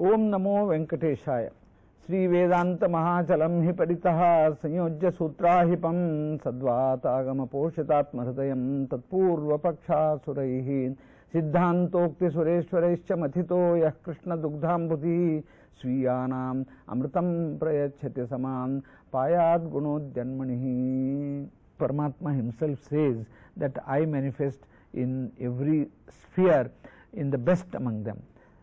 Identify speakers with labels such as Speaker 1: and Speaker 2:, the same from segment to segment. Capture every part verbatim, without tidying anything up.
Speaker 1: ओम नमो वेंकटेशाय। श्री वेदांत महाचलम हि परितः संयोज्य सूत्राहिपं सद्वातागम पोषितात्म हृदयं तत्पूर्व पक्षासुरैः सिद्धांतोक्ति सुरेश्वरैश्च मथितो यः कृष्ण दुग्धांबुधि स्वीयानाम् अमृतं प्रयच्छति समान् पायात् गुणोद्यन्मणिः। Paramatma himself says that I manifest in every sphere in the best among them.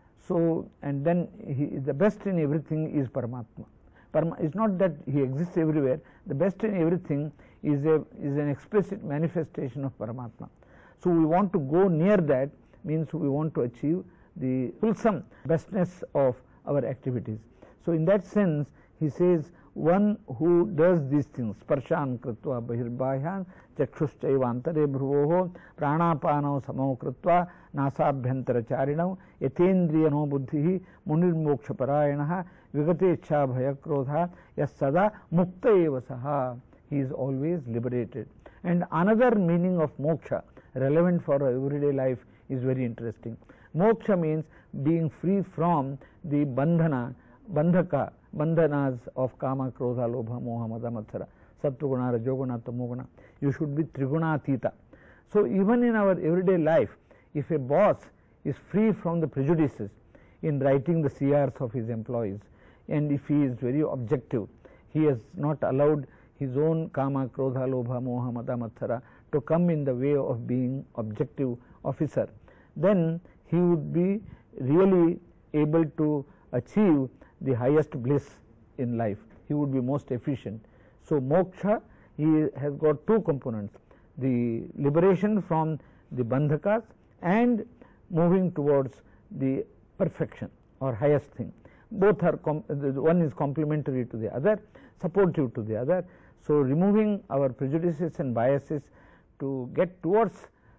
Speaker 1: So, and then he, the best in everything is Paramatma. Parama, it's not that he exists everywhere. The best in everything is a is an explicit manifestation of Paramatma. So we want to go near that, means we want to achieve the wholesome bestness of our activities. So in that sense, he says, one who does these things, sparshan kritva bahirbahyan chakshuschaivantare bhruvoho pranapano samo kritva nasabhyantara charinam yatendriyano buddhihi munirmoksha parayanaha vigatecha bhayakrodha yassada mukta eva saha. He is always liberated. And another meaning of moksha relevant for our everyday life is very interesting. Moksha means being free from the bandhana, bandhaka, bandhanas of kama, krodha, lobha, moha, mada, matsara, sattva-guna, rajoguna, tamoguna. You should be triguna-atita. So even in our everyday life, if a boss is free from the prejudices in writing the C Rs of his employees, and if he is very objective, he has not allowed his own kama, krodha, lobha, moha, mada, matsara to come in the way of being objective officer, then he would be really able to achieve the highest bliss in life. He would be most efficient. So moksha, he has got two components, the liberation from the bandhakas and moving towards the perfection or highest thing. Both are, one is complementary to the other, supportive to the other. So removing our prejudices and biases to get towards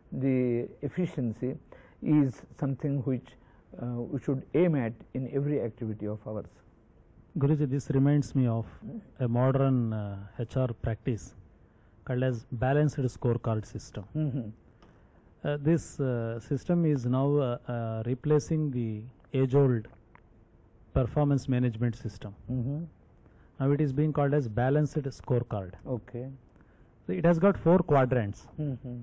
Speaker 1: the efficiency is something which uh, we should aim at in every activity of ours.
Speaker 2: Guruji, this reminds me of a modern uh, H R practice called as balanced scorecard system.
Speaker 1: Mm-hmm.
Speaker 2: uh, this uh, system is now uh, uh, replacing the age-old performance management system.
Speaker 1: Mm-hmm.
Speaker 2: Now it is being called as balanced scorecard.
Speaker 1: Okay.
Speaker 2: So it has got four quadrants.
Speaker 1: Mm-hmm.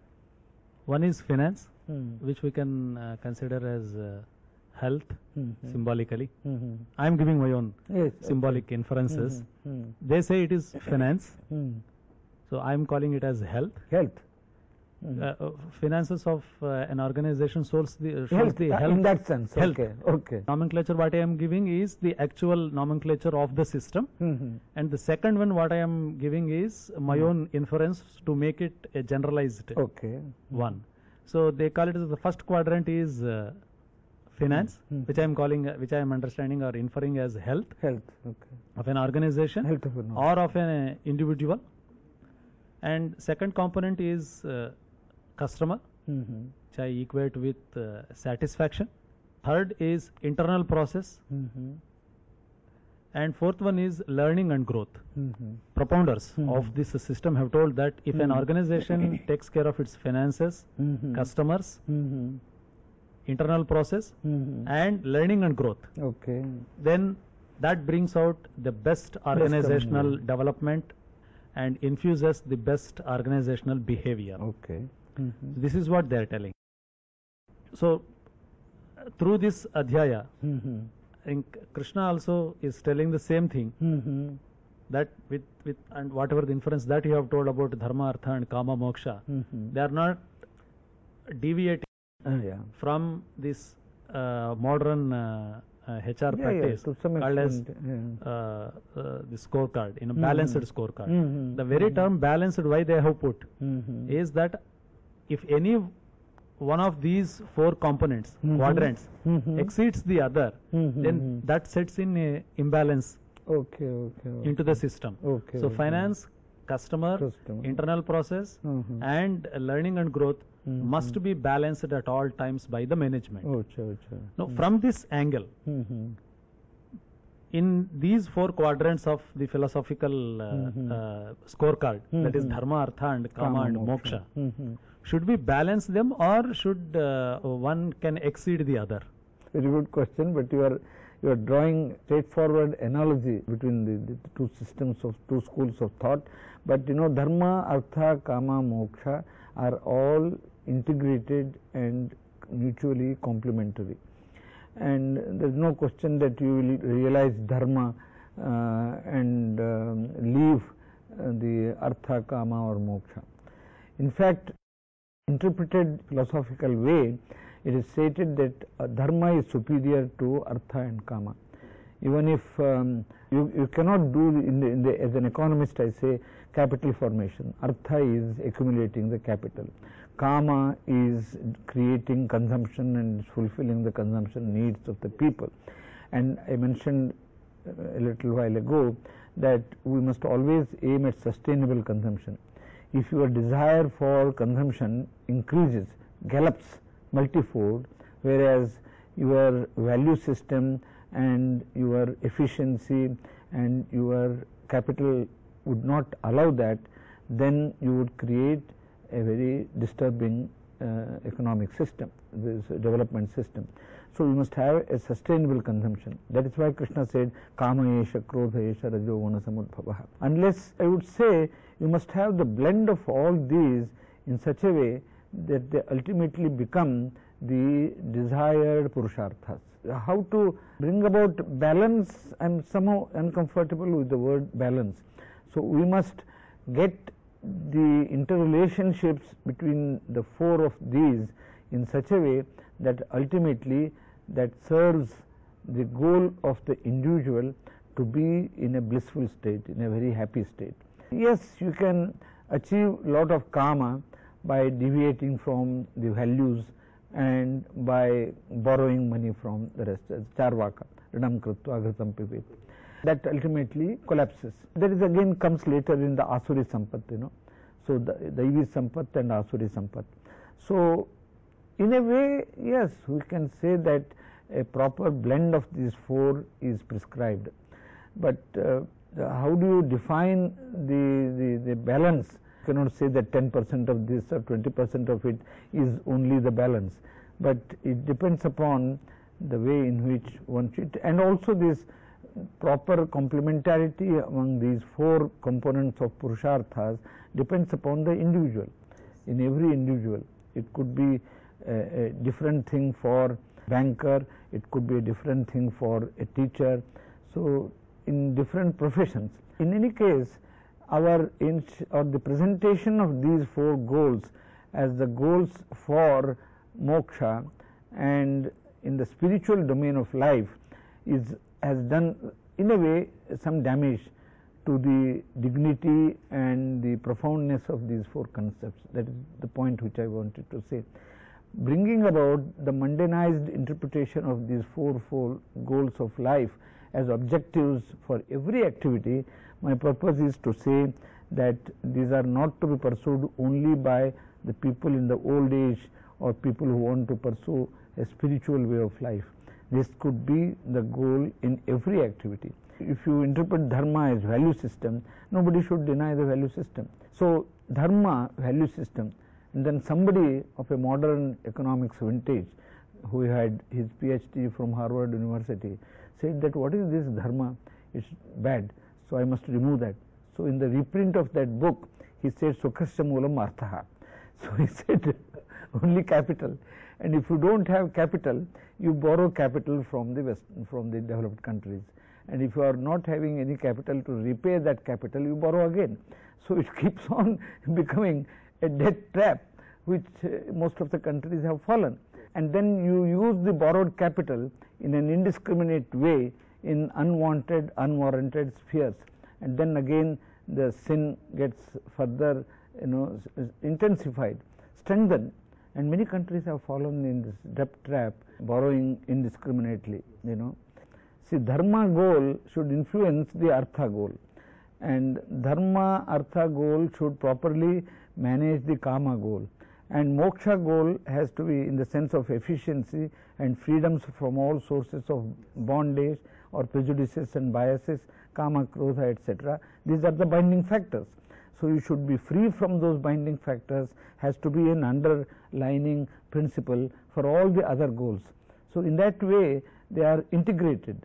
Speaker 2: One is finance,
Speaker 1: Mm-hmm.
Speaker 2: which we can uh, consider as uh, health,
Speaker 1: Mm-hmm.
Speaker 2: symbolically.
Speaker 1: Mm-hmm.
Speaker 2: I am giving my own
Speaker 1: Yes,
Speaker 2: symbolic
Speaker 1: okay.
Speaker 2: inferences.
Speaker 1: Mm-hmm.
Speaker 2: They say it is finance,
Speaker 1: Mm-hmm.
Speaker 2: so I am calling it as health.
Speaker 1: Health. Mm-hmm.
Speaker 2: Uh, uh, finances of uh, an organization shows the, uh, shows
Speaker 1: Health,
Speaker 2: the
Speaker 1: uh,
Speaker 2: health.
Speaker 1: in that sense.
Speaker 2: Health.
Speaker 1: Okay. Okay.
Speaker 2: Nomenclature what I am giving is the actual nomenclature of the system,
Speaker 1: Mm-hmm.
Speaker 2: and the second one what I am giving is my
Speaker 1: Mm-hmm.
Speaker 2: own inference to make it a generalized
Speaker 1: Okay.
Speaker 2: one. So they call it as the first quadrant is uh, finance,
Speaker 1: Mm-hmm.
Speaker 2: which I am calling, uh, which I am understanding or inferring as health
Speaker 1: Health. Okay.
Speaker 2: of an organization
Speaker 1: Health of an
Speaker 2: or of an uh, individual. And second component is uh, customer,
Speaker 1: Mm-hmm.
Speaker 2: which I equate with uh, satisfaction. Third is internal process,
Speaker 1: Mm-hmm.
Speaker 2: and fourth one is learning and growth.
Speaker 1: Mm-hmm.
Speaker 2: Propounders
Speaker 1: Mhm.
Speaker 2: of this system have told that if an
Speaker 1: Mhm.
Speaker 2: organization takes care of its finances,
Speaker 1: Mm-hmm.
Speaker 2: customers,
Speaker 1: Mm-hmm.
Speaker 2: internal process,
Speaker 1: Mm-hmm.
Speaker 2: and learning and growth,
Speaker 1: Okay.
Speaker 2: then that brings out the best organizational
Speaker 1: among
Speaker 2: development and infuses the best organizational behavior.
Speaker 1: Okay. Mm-hmm.
Speaker 2: This is what they are telling. So, uh, through this adhyaya,
Speaker 1: Mm-hmm.
Speaker 2: I think Krishna also is telling the same thing,
Speaker 1: Mm-hmm.
Speaker 2: that with, with and whatever the inference that you have told about dharma, artha and kama, moksha,
Speaker 1: Mm-hmm.
Speaker 2: they are not deviating
Speaker 1: Uh, yeah.
Speaker 2: from this uh, modern uh, uh, H R
Speaker 1: Yeah, yeah,
Speaker 2: practice
Speaker 1: to some
Speaker 2: called as
Speaker 1: extent, yeah.
Speaker 2: uh, uh, the scorecard, in a
Speaker 1: Mhm.
Speaker 2: balanced scorecard.
Speaker 1: Mhm.
Speaker 2: The very
Speaker 1: Mhm.
Speaker 2: term balanced, why they have put,
Speaker 1: Mm-hmm.
Speaker 2: is that if any one of these four components,
Speaker 1: Mhm.
Speaker 2: quadrants,
Speaker 1: Mhm.
Speaker 2: exceeds the other,
Speaker 1: Mhm.
Speaker 2: then that sets in a imbalance
Speaker 1: Okay, okay, okay.
Speaker 2: into the system.
Speaker 1: Okay,
Speaker 2: So
Speaker 1: okay.
Speaker 2: finance, customer,
Speaker 1: Customer.
Speaker 2: internal process,
Speaker 1: Mhm.
Speaker 2: and learning and growth
Speaker 1: Mhm.
Speaker 2: must be balanced at all times by the management.
Speaker 1: Oh, sure, sure.
Speaker 2: Now, from this angle,
Speaker 1: Mm-hmm.
Speaker 2: in these four quadrants of the philosophical uh,
Speaker 1: Mhm.
Speaker 2: uh, scorecard, that is
Speaker 1: Mhm.
Speaker 2: dharma, artha and kama,
Speaker 1: Kama,
Speaker 2: and
Speaker 1: moksha.
Speaker 2: moksha,
Speaker 1: Mm-hmm.
Speaker 2: should we balance them, or should uh, one can exceed the other?
Speaker 1: Very good question, but you are you are drawing straightforward analogy between the, the two systems of two schools of thought, but you know dharma, artha, kama, moksha are all integrated and mutually complementary, and there is no question that you will realize dharma uh, and um, leave uh, the artha, kama or moksha. In fact, interpreted philosophical way, it is stated that uh, dharma is superior to artha and kama. Even if um, you, you cannot do in the, in the, as an economist I say capital formation, artha is accumulating the capital, kama is creating consumption and fulfilling the consumption needs of the people. And I mentioned a little while ago that we must always aim at sustainable consumption. If your desire for consumption increases, gallops multifold, whereas your value system and your efficiency and your capital would not allow that, then you would create a very disturbing uh, economic system, this development system. So you must have a sustainable consumption. That is why Krishna said, Kama esha, Krodha esha, Rajo Guna samudbhavaha. Unless I would say you must have the blend of all these in such a way that they ultimately become the desired purusharthas. How to bring about balance? I am somehow uncomfortable with the word balance. So we must get the interrelationships between the four of these in such a way that ultimately that serves the goal of the individual to be in a blissful state, in a very happy state. Yes, you can achieve lot of kama by deviating from the values and by borrowing money from the rest, as charvaka, ridam krutva ghritam pibet. That ultimately collapses. That is again comes later in the asuri sampat, you know. So the daivi sampat and asuri sampat. So in a way, yes, we can say that a proper blend of these four is prescribed. But uh, how do you define the, the, the balance? You cannot say that ten percent of this or twenty percent of it is only the balance, but it depends upon the way in which one should, and also this proper complementarity among these four components of purusharthas depends upon the individual. In every individual, it could be a, a different thing for banker, it could be a different thing for a teacher. So in different professions. In any case, our or the presentation of these four goals as the goals for moksha and in the spiritual domain of life is has done in a way some damage to the dignity and the profoundness of these four concepts. That is the point which I wanted to say. Bringing about the mundanized interpretation of these four four goals of life as objectives for every activity, my purpose is to say that these are not to be pursued only by the people in the old age or people who want to pursue a spiritual way of life. This could be the goal in every activity. If you interpret dharma as value system, nobody should deny the value system. So dharma, value system, and then somebody of a modern economics vintage who had his PhD from Harvard University said that what is this dharma? It's bad, so I must remove that. So in the reprint of that book, he said Sukhasya Moolam Arthaha. So he said only capital, and if you don't have capital, you borrow capital from the West, from the developed countries, and if you are not having any capital to repay that capital, you borrow again. So it keeps on becoming a debt trap which uh, most of the countries have fallen, and then you use the borrowed capital in an indiscriminate way in unwanted, unwarranted spheres, and then again the sin gets further, you know, intensified, strengthened, and many countries have fallen in this debt trap, borrowing indiscriminately, you know. See, dharma goal should influence the artha goal, and dharma artha goal should properly manage the kama goal, and moksha goal has to be in the sense of efficiency and freedoms from all sources of bondage or prejudices and biases, kama, krodha, et cetera. These are the binding factors. So you should be free from those binding factors, has to be an underlining principle for all the other goals. So in that way, they are integrated.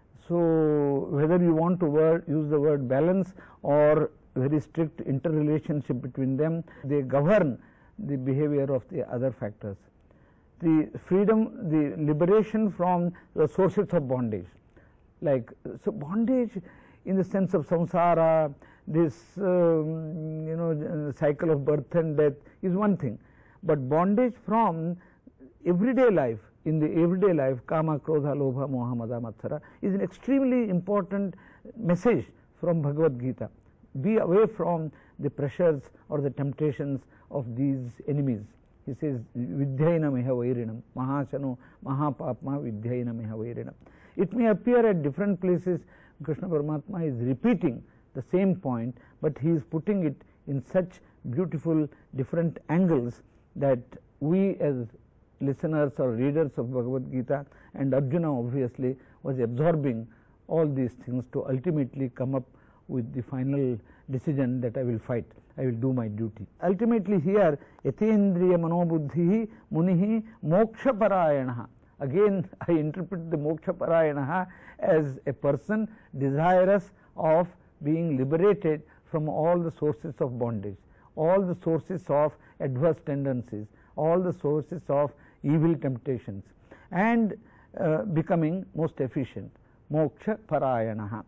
Speaker 1: So whether you want to word, use the word balance or very strict interrelationship between them, they govern the behavior of the other factors. The freedom, the liberation from the sources of bondage, like so bondage in the sense of samsara, this um, you know cycle of birth and death is one thing, but bondage from everyday life, in the everyday life, kama, krodha, lobha, moha, mada, matsara, is an extremely important message from Bhagavad Gita. Be away from the pressures or the temptations of these enemies. He says, Vidhyaina meha vairinam, mahasano, mahapapma vidhyaina meha vairinam. It may appear at different places, Krishna Paramatma is repeating the same point, but he is putting it in such beautiful different angles that we as listeners or readers of Bhagavad Gita, and Arjuna obviously was absorbing all these things to ultimately come up with the final decision that I will fight, I will do my duty. Ultimately here, yatendriya manobuddhihi munihi moksha parayanaha. Again I interpret the moksha parayanaha as a person desirous of being liberated from all the sources of bondage, all the sources of adverse tendencies, all the sources of evil temptations, and uh, becoming most efficient. Moksha parayanaha.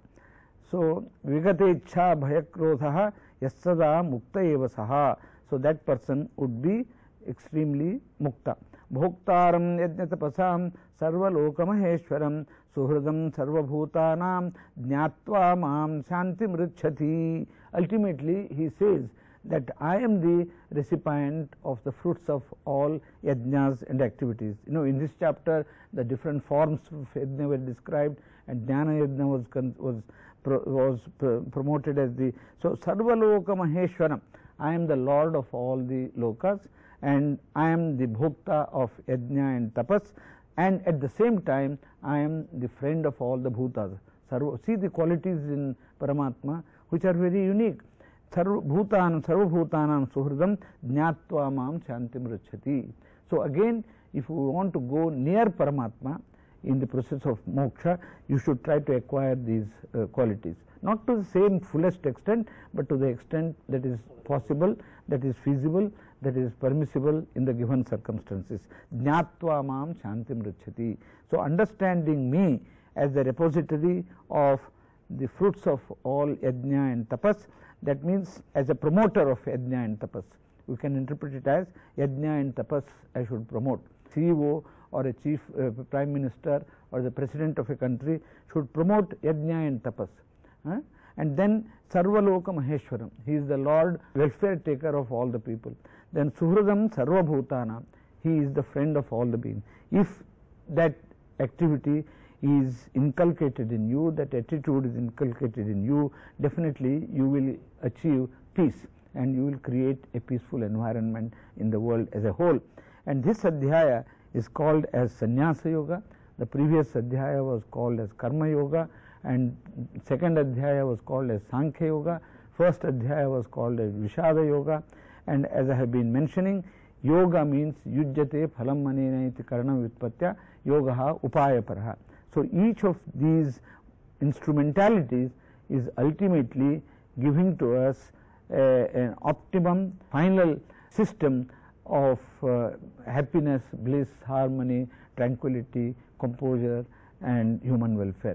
Speaker 1: So vigatecha bhayakrodhaha yassada mukta eva saha. So that person would be extremely mukta. Bhoktaram yajnatapasam sarvalokamaheeshwaram suhridam sarvabhutanam jnatva mam shanti mritchati. Ultimately he says that I am the recipient of the fruits of all yajnas and activities. You know, in this chapter the different forms of yajna were described, and jnana yajna was was pro, was pro, promoted as the, so sarvaloka maheshwaram, I am the lord of all the lokas, and I am the bhokta of yajna and tapas, and at the same time I am the friend of all the bhutas. Sarva, see the qualities in Paramatma which are very unique. Sarva bhutanam sarva bhutanam suhridam jnatva mam shantim rachati. So again, if you want to go near Paramatma in the process of moksha, you should try to acquire these uh, qualities, not to the same fullest extent, but to the extent that is possible, that is feasible, that is permissible in the given circumstances. Jnatva mam shantim rachati. So understanding me as the repository of the fruits of all yajna and tapas, that means as a promoter of yajna and tapas. We can interpret it as yajna and tapas I should promote. C E O or a chief uh, prime minister or the president of a country should promote yajna and tapas. Huh? And then sarvaloka maheshwaram, he is the lord, welfare taker of all the people. Then suhridam sarvabhutanam, he is the friend of all the beings. If that activity is inculcated in you, that attitude is inculcated in you, definitely you will achieve peace and you will create a peaceful environment in the world as a whole. And this adhyaya is called as Sannyasa Yoga. The previous adhyaya was called as Karma Yoga, and second adhyaya was called as Sankhya Yoga. First adhyaya was called as Vishada Yoga. And as I have been mentioning, yoga means yujjate phalam manena iti karanam vitpatya yogaha upaya paraha. So each of these instrumentalities is ultimately giving to us a, an optimum final system of uh, happiness, bliss, harmony, tranquility, composure and human welfare.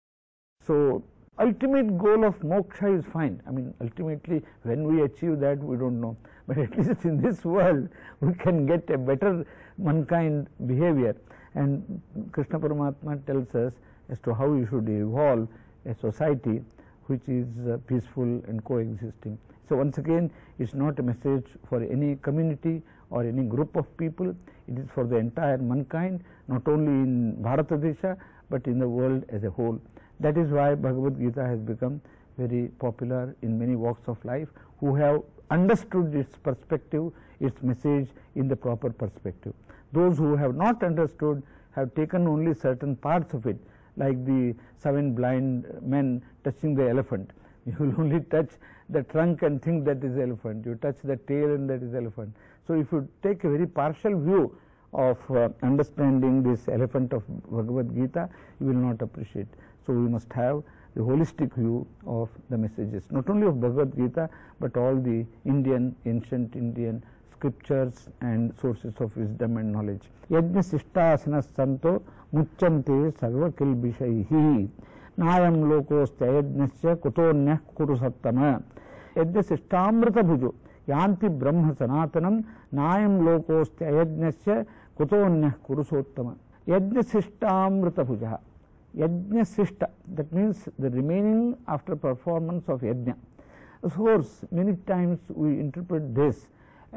Speaker 1: So ultimate goal of moksha is fine. I mean, ultimately when we achieve that we don't know, but at least in this world we can get a better mankind behavior. And Krishna Paramatma tells us as to how you should evolve a society which is uh, peaceful and coexisting. So once again, it's not a message for any community or any group of people, it is for the entire mankind, not only in Bharatadesha but in the world as a whole. That is why Bhagavad Gita has become very popular in many walks of life who have understood its perspective, its message in the proper perspective. Those who have not understood have taken only certain parts of it, like the seven blind men touching the elephant. You will only touch the trunk and think that is elephant. You touch the tail and that is elephant. So if you take a very partial view of uh, understanding this elephant of Bhagavad Gita, you will not appreciate. So we must have the holistic view of the messages, not only of Bhagavad Gita, but all the Indian, ancient Indian scriptures and sources of wisdom and knowledge. Yajna sishtasanas santo muccante sarva kilbishaihi nayam lokostya yajnasya kutonyah kuru sattama yajna sishtamrita bhujo yanti brahma sanatanam nayam lokostya yajnasya kutonyah kuru sottama. Yajna sishtamrita bhuja, yajna sishta, that means the remaining after performance of yajna. Of course, many times we interpret this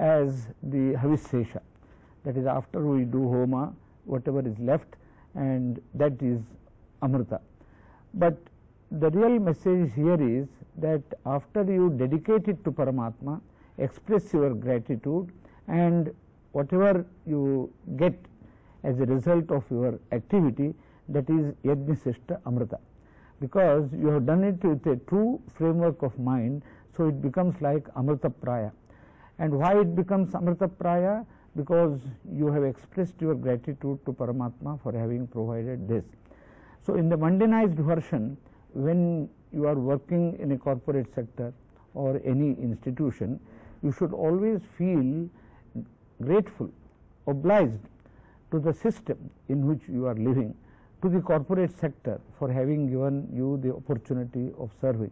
Speaker 1: as the Havishesha, that is after we do Homa, whatever is left, and that is Amrita. But the real message here is that after you dedicate it to Paramatma, express your gratitude, and whatever you get as a result of your activity, that is Yajna-sishta Amrita. Because you have done it with a true framework of mind, so it becomes like Amrita Praya. And why it becomes Amrita Praya? Because you have expressed your gratitude to Paramatma for having provided this. So in the mundanized version, when you are working in a corporate sector or any institution, you should always feel grateful, obliged to the system in which you are living, to the corporate sector for having given you the opportunity of serving.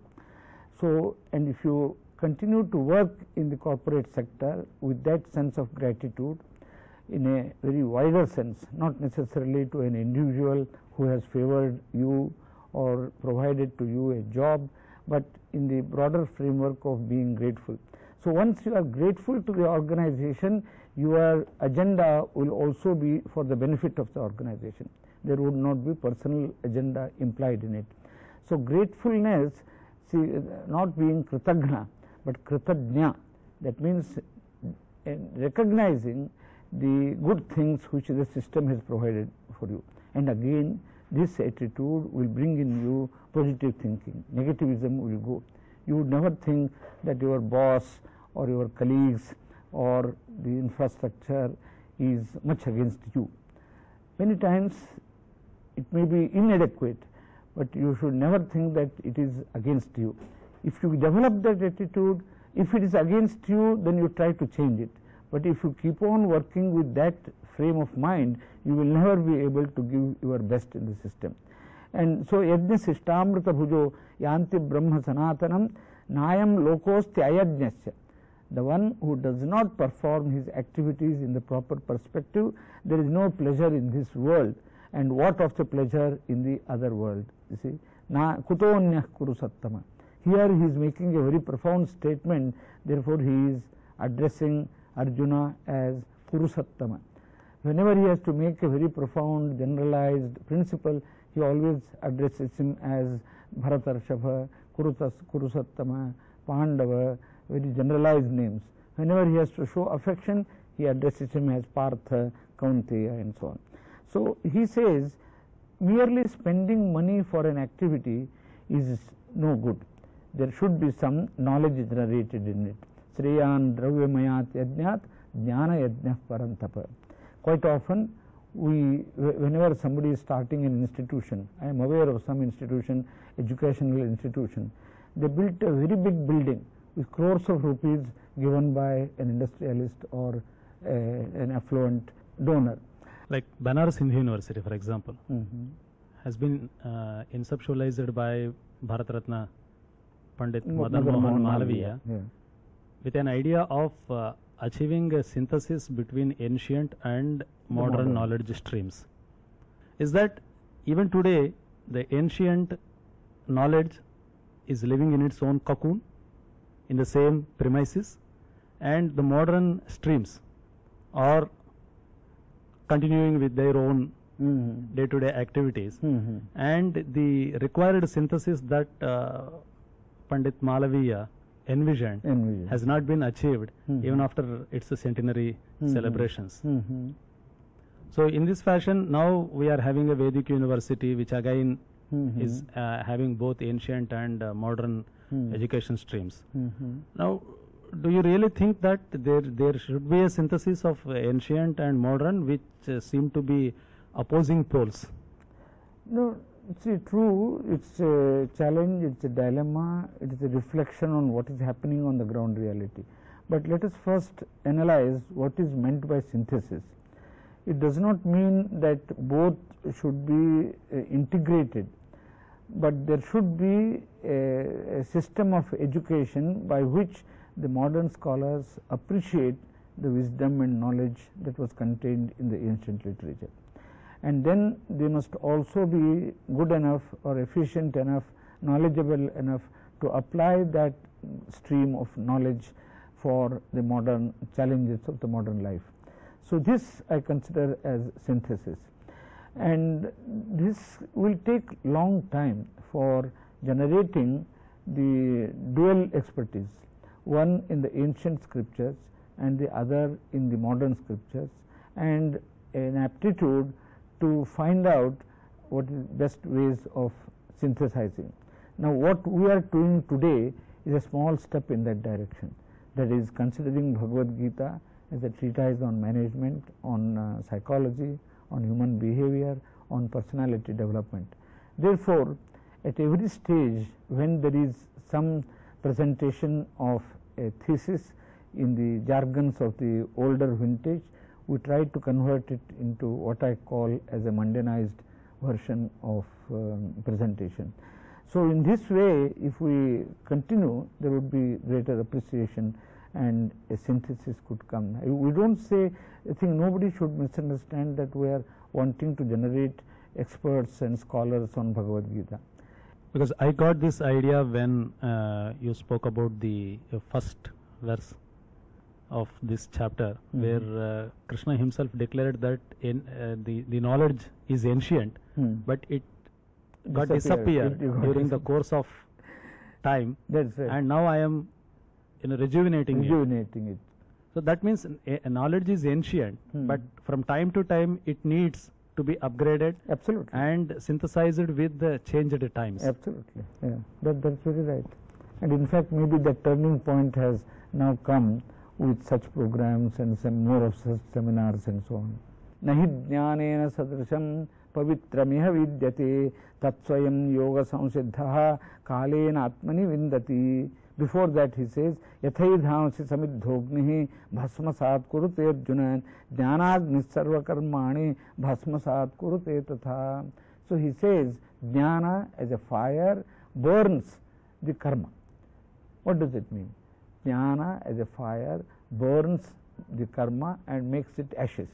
Speaker 1: So, and if you continue to work in the corporate sector with that sense of gratitude in a very wider sense, not necessarily to an individual who has favored you or provided to you a job, but in the broader framework of being grateful. So once you are grateful to the organization, your agenda will also be for the benefit of the organization. There would not be personal agenda implied in it. So gratefulness, see, not being kritagna, but kritajna, that means uh, recognizing the good things which the system has provided for you. And again, this attitude will bring in you positive thinking. Negativism will go. You would never think that your boss or your colleagues or the infrastructure is much against you. Many times it may be inadequate, but you should never think that it is against you. If you develop that attitude, if it is against you, then you try to change it. But if you keep on working with that frame of mind, you will never be able to give your best in the system. And so, yajna sishtamrita bhujo yanti brahma sanatanam nayam lokostya ayajnasya. The one who does not perform his activities in the proper perspective, there is no pleasure in this world. And what of the pleasure in the other world? You see, na kutonyah kuru sattama. Here he is making a very profound statement, therefore he is addressing Arjuna as Kurusattama. Whenever he has to make a very profound generalized principle, he always addresses him as Bharatarshava, Kurutas, Kurusattama, Pandava, very generalized names. Whenever he has to show affection, he addresses him as Partha, Kaunteya, and so on. So he says merely spending money for an activity is no good. There should be some knowledge generated in it. Sreyan dravyamayat yajnat jnana yajnah parantapa. Quite often, we, whenever somebody is starting an institution, I am aware of some institution, educational institution, they built a very big building with crores of rupees given by an industrialist or a, an affluent donor.
Speaker 2: Like Banaras Hindu University, for example,
Speaker 1: Mm-hmm.
Speaker 2: has been uh, conceptualized by Bharat Ratna Pandit
Speaker 1: Mo-
Speaker 2: Madan
Speaker 1: Madan
Speaker 2: Mohan
Speaker 1: Mohan
Speaker 2: Malviya
Speaker 1: yeah.
Speaker 2: with an idea of uh, achieving a synthesis between ancient and modern,
Speaker 1: modern.
Speaker 2: knowledge streams. Is that even today the ancient knowledge is living in its own cocoon in the same premises, and the modern streams are continuing with their own
Speaker 1: Mm-hmm.
Speaker 2: day-to-day activities,
Speaker 1: Mm-hmm.
Speaker 2: and the required synthesis that uh, Pandit Malaviya envisioned
Speaker 1: Envision.
Speaker 2: has not been achieved
Speaker 1: Mhm.
Speaker 2: even after its centenary
Speaker 1: Mhm.
Speaker 2: celebrations.
Speaker 1: Mm-hmm.
Speaker 2: So in this fashion, now we are having a Vedic university which again
Speaker 1: Mm-hmm.
Speaker 2: is uh, having both ancient and uh, modern
Speaker 1: Mm.
Speaker 2: education streams.
Speaker 1: Mm-hmm.
Speaker 2: Now, do you really think that there there should be a synthesis of ancient and modern, which uh, seem to be opposing poles?
Speaker 1: No, see, true, it's a challenge, it's a dilemma, it is a reflection on what is happening on the ground reality. But let us first analyze what is meant by synthesis. It does not mean that both should be uh, integrated, but there should be a, a system of education by which the modern scholars appreciate the wisdom and knowledge that was contained in the ancient literature. And then they must also be good enough or efficient enough, knowledgeable enough to apply that stream of knowledge for the modern challenges of the modern life. So this I consider as synthesis, and this will take long time for generating the dual expertise, one in the ancient scriptures and the other in the modern scriptures, and an aptitude to find out what is best ways of synthesizing. Now what we are doing today is a small step in that direction, that is considering Bhagavad Gita as a treatise on management, on uh, psychology, on human behavior, on personality development. Therefore, at every stage when there is some presentation of a thesis in the jargons of the older vintage, we try to convert it into what I call as a mundanized version of um, presentation. So in this way, if we continue, there would be greater appreciation and a synthesis could come. We don't say, I think nobody should misunderstand that we are wanting to generate experts and scholars on Bhagavad Gita.
Speaker 2: Because I got this idea when uh, you spoke about the uh, first verse of this chapter, mm-hmm. where uh, Krishna himself declared that in, uh, the, the knowledge is ancient, mm. but it got disappeared during the course of time.
Speaker 1: That's right.
Speaker 2: And now I am you know, rejuvenating,
Speaker 1: rejuvenating it. it.
Speaker 2: So that means a, a knowledge is ancient, hmm. but from time to time it needs to be upgraded.
Speaker 1: Absolutely.
Speaker 2: And synthesized with the changed times.
Speaker 1: Absolutely. Yeah, that, that's very right. And in fact, maybe the turning point has now come with such programs and some more of such seminars and so on. Nahi jnanena sadrisham pavitramiha vidyate tatsvayam yoga samsiddhaha kalena atmani vindati. Before that he says, Yathaidhamsi samidhognihi bhasmasat kurute arjuna jnanagni sarva karmani bhasmasat kurute tatha. So he says, jnana as a fire burns the karma. What does it mean? Jnana as a fire burns the karma and makes it ashes.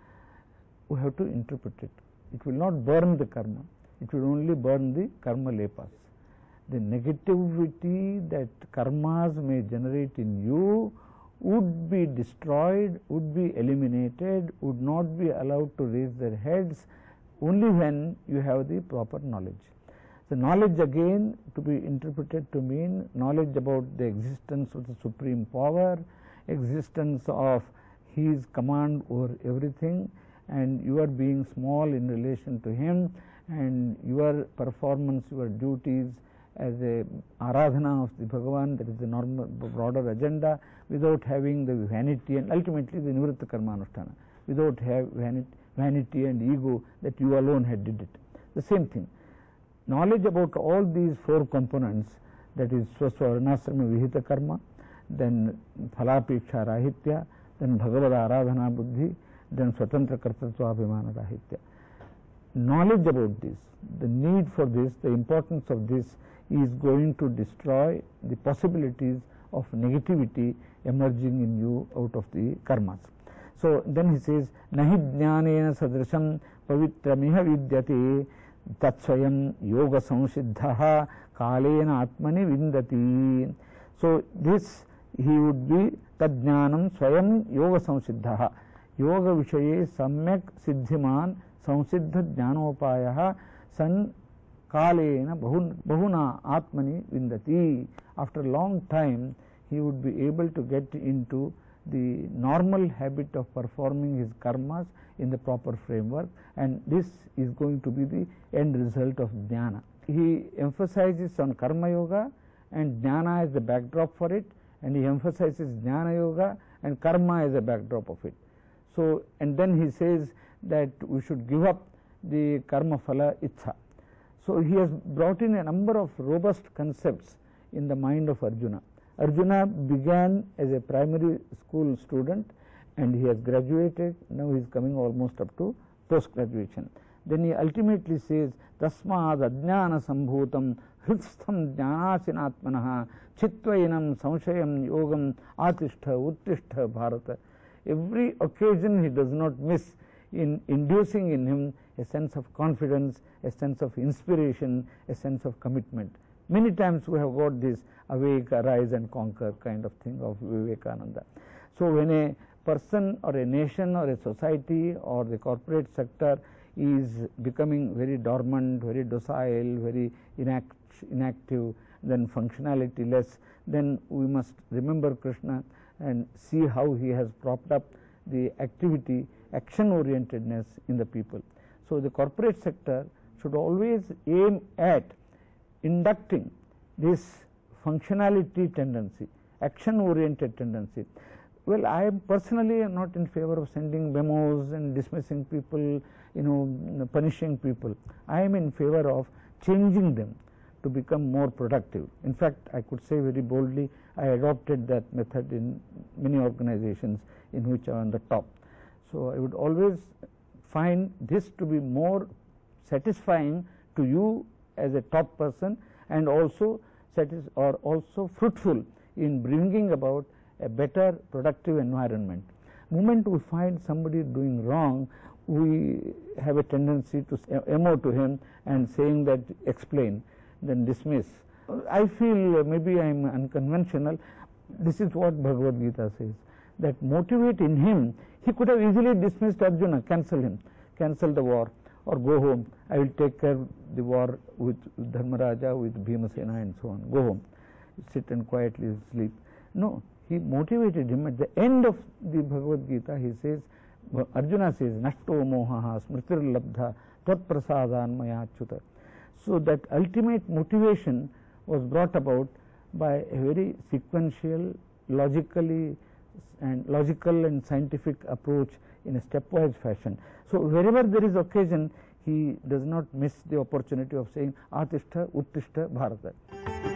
Speaker 1: We have to interpret it. It will not burn the karma, it will only burn the karma lepas. The negativity that karmas may generate in you would be destroyed, would be eliminated, would not be allowed to raise their heads only when you have the proper knowledge. The knowledge again to be interpreted to mean knowledge about the existence of the supreme power, existence of his command over everything, and your being small in relation to him, and your performance, your duties as a aradhana of the Bhagavan, that is the normal broader agenda, without having the vanity and ultimately the nivritta karma anusthana, without have vanity, vanity and ego that you alone had did it. The same thing. Knowledge about all these four components, that is swasvarnasrama vihita karma, then phalapeksha rahitya, then Bhagavad aradhana buddhi, then swatantra kartatva abhimana rahitya. Knowledge about this, the need for this, the importance of this is going to destroy the possibilities of negativity emerging in you out of the karmas. So then he says, Nahi jnanena sadrisham pavitramiha vidyate tatsvayam yoga samsiddhaha kalena atmani vindati. So this he would be tadjnanam swayam yoga samsiddhaha. Yoga vishaye samyak siddhiman samsiddha jnanopayaha san kalena bahuna atmani vindati. After a long time he would be able to get into the normal habit of performing his karmas in the proper framework, and this is going to be the end result of jnana. He emphasizes on karma yoga and jnana as the backdrop for it, and he emphasizes Jnana Yoga and Karma as a backdrop of it. So, and then he says that we should give up the Karma Phala Ichha. So, he has brought in a number of robust concepts in the mind of Arjuna. Arjuna began as a primary school student and he has graduated, now he is coming almost up to post graduation. Then he ultimately says, Tasmad Ajnana Sambhutam Hristham Jnanasinatmanaha Chitvainam Samshayam Yogam Atishtha Uttishtha Bharata. Every occasion he does not miss in inducing in him a sense of confidence, a sense of inspiration, a sense of commitment. Many times we have got this awake, arise and conquer kind of thing of Vivekananda. So when a person or a nation or a society or the corporate sector is becoming very dormant, very docile, very inact, inactive, then functionality less, then we must remember Krishna and see how he has propped up the activity, action orientedness in the people. So the corporate sector should always aim at inducting this functionality tendency, action oriented tendency. Well, I am personally not in favor of sending memos and dismissing people, you know, punishing people. I am in favor of changing them to become more productive. In fact, I could say very boldly, I adopted that method in many organizations in which I am on the top. So I would always find this to be more satisfying to you as a top person, and also satis or also fruitful in bringing about a better productive environment. Moment we find somebody doing wrong, we have a tendency to emo to him and saying that explain, then dismiss. I feel maybe I am unconventional. This is what Bhagavad Gita says, that motivate in him. He could have easily dismissed Arjuna, cancel him, cancel the war, or go home. I will take care of the war with Dharmaraja, with Bhimasena and so on. Go home, sit and quietly sleep. No, he motivated him. At the end of the Bhagavad Gita, he says, Arjuna says, Nashto mohaha smritir labdha tvat prasadan maya achyuta. So that ultimate motivation was brought about by a very sequential, logically and logical and scientific approach in a stepwise fashion. So wherever there is occasion, he does not miss the opportunity of saying Atishtha Uttishta Bharata.